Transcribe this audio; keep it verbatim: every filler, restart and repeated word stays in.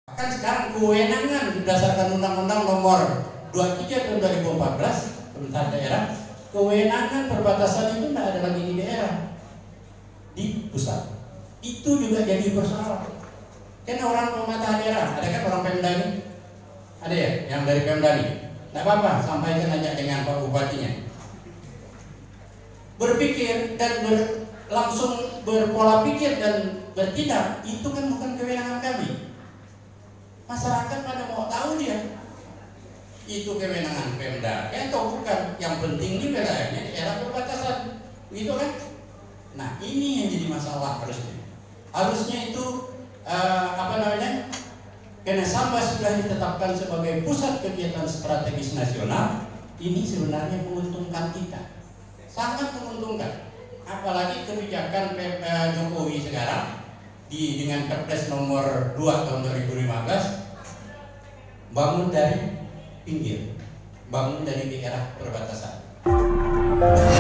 Kan sekarang kewenangan berdasarkan Undang-Undang Nomor dua puluh tiga tahun dua ribu empat belas tentang daerah, kewenangan perbatasan itu tidak ada lagi di daerah, di pusat. Itu juga jadi persoalan. Kan orang pemerintah daerah, ada kan orang Pemda ini? Ada ya yang dari Pemda ini? Tidak apa-apa, sampaikan aja dengan Pak Bupatinya. Berpikir dan ber, langsung berpola pikir dan bertindak, itu kan bukan kewenangan kami. Masyarakat pada mau tahu dia itu kewenangan Pemda ya atau bukan. Yang penting di wilayahnya daerah perbatasan, gitu kan? Nah ini yang jadi masalah harusnya. Harusnya itu uh, apa namanya? Karena Sambas sudah ditetapkan sebagai pusat kegiatan strategis nasional, ini sebenarnya menguntungkan kita, sangat menguntungkan. Apalagi kebijakan Jokowi sekarang di dengan Perpres nomor dua tahun dua ribu lima belas, bangun dari pinggir, bangun dari daerah perbatasan.